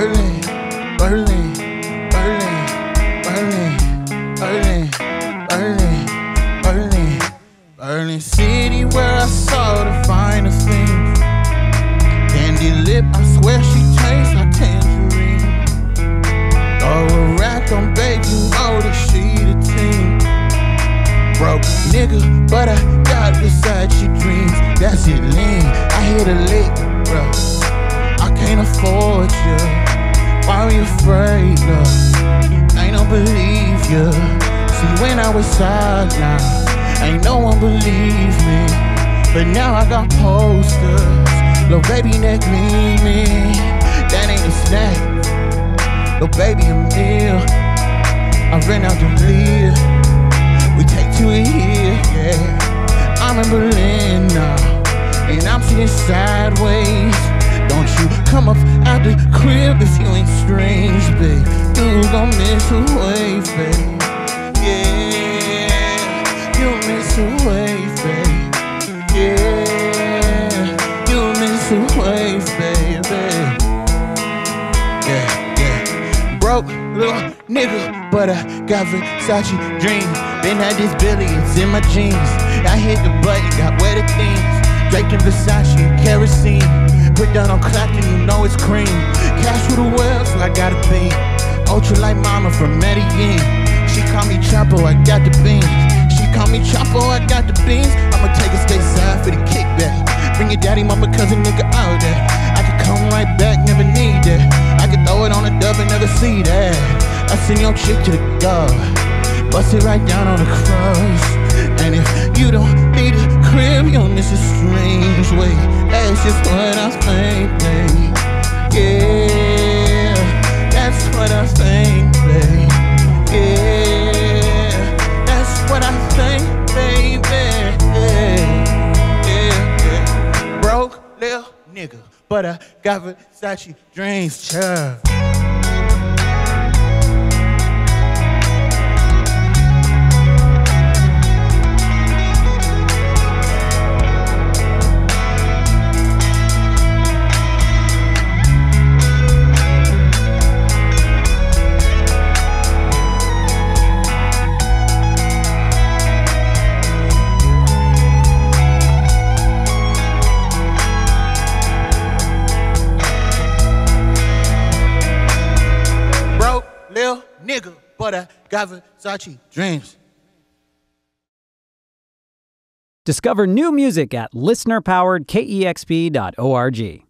Berlin, Berlin, Berlin, Berlin, Berlin, Berlin, Berlin, Berlin City where I saw the finest things. Candy lip, I swear she tastes like tangerine. Throw a rack on baking, oh that she the team. Broke nigga, but I got Versace dreams. That's it, lean, I hit a lick, bro. I can't afford you. Why are you afraid, love? I don't believe you. See, when I was sad now, ain't no one believe me. But now I got posters. Little baby neck gleaming. That ain't a snack. Little baby a meal. I ran out the lead. We take to it here, yeah. I'm in Berlin now, and I'm seeing sideways. Don't you come up out the crib if you ain't strange, babe. You gon' miss a wave, babe. Yeah, you miss a wave, babe. Yeah, you miss a wave, baby. Yeah. Broke little nigga, but I got Versace dreams. Been had this Billy, it's in my jeans. I hit the button, got wetter things. Draped in Versace and kerosene. Put down on Clapton, you know it's cream. Cash for the world, so I got a beam. Ultra light mama from Medellin. She call me Chapo, I got the beans. She call me Chapo, I got the beans. I'ma take a stateside for the kickback. Bring your daddy, mama, cousin, nigga out there. I could come right back, never need that. I could throw it on a dub and never see that. I send your chick to the God. Bust it right down on the cross. And if you don't need a crib, you'll miss a strange way. That's just what I think, babe. Yeah, that's what I think, babe. Yeah, that's what I think, baby. Yeah. Broke little nigga, but I got Versace dreams, child. Nigga, but I got Versace dreams. Discover new music at listener-powered KEXP.org.